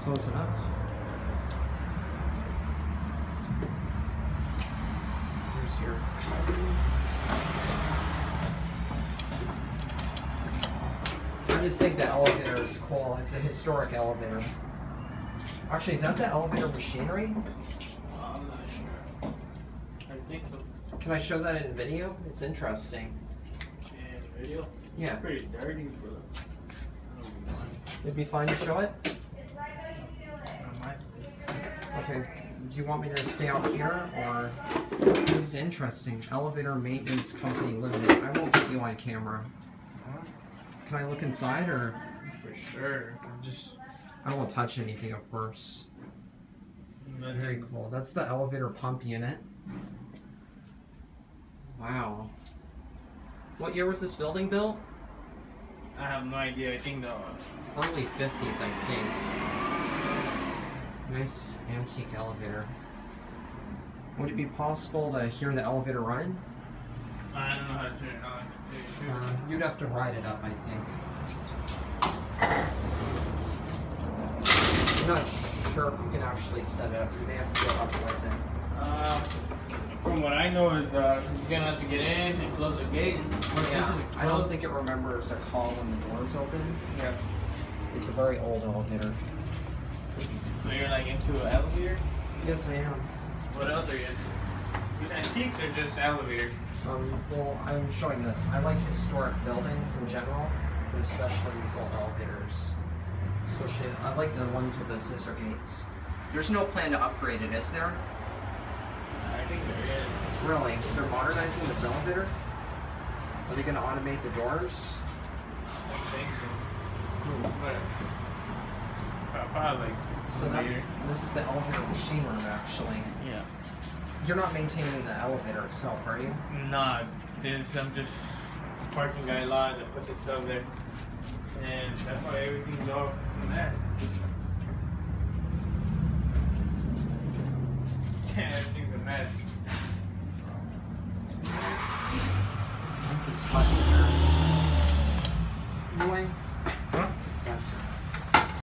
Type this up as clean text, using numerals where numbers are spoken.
close it up. Here's your I just think the elevator is cool. It's a historic elevator. Actually, is that the elevator machinery? I'm not sure. I think so. Can I show that in video? It's interesting. And video? Yeah. It's pretty dirty, but I don't mind. It'd be fine to show it? I might. Okay. Do you want me to stay out here, or... This is interesting. Elevator Maintenance Company Limited. I won't get you on camera. Can I look inside, or...? For sure. I'm just... I won't touch anything, of course. Nothing. Very cool. That's the elevator pump unit. Wow. What year was this building built? I have no idea. I think the... Early 50s, I think. Nice antique elevator. Would it be possible to hear the elevator running? I don't know how to turn it on. You'd have to ride it up, I think. I'm not sure if you can actually set it up. You may have to go up with it. From what I know is you're gonna have to get in and close the gate. Yeah, I don't think it remembers a call when the doors open. Yeah. It's a very old elevator. So you're like into an elevator? Yes, I am. What else are you into? These antiques are just elevators. Well, I'm showing this. I like historic buildings in general, but especially these old elevators. Especially, I like the ones with the scissor gates. There's no plan to upgrade it, is there? I think there is. Really? They're modernizing this elevator? Are they going to automate the doors? I don't think so. But probably. So this is the elevator machine room, actually. Yeah. You're not maintaining the elevator itself, are you? Nah, there's some just parking guy lot that put this stuff there. And that's why everything's all a mess. Everything's a mess. This button.